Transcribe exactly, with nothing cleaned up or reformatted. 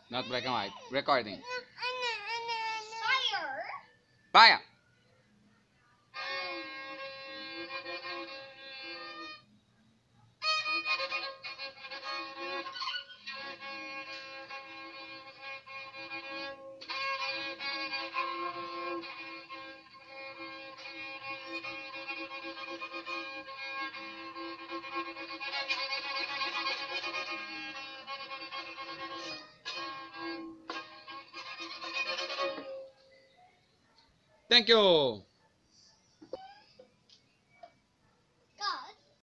Not black and white. Recording. Fire. Fire. Thank you.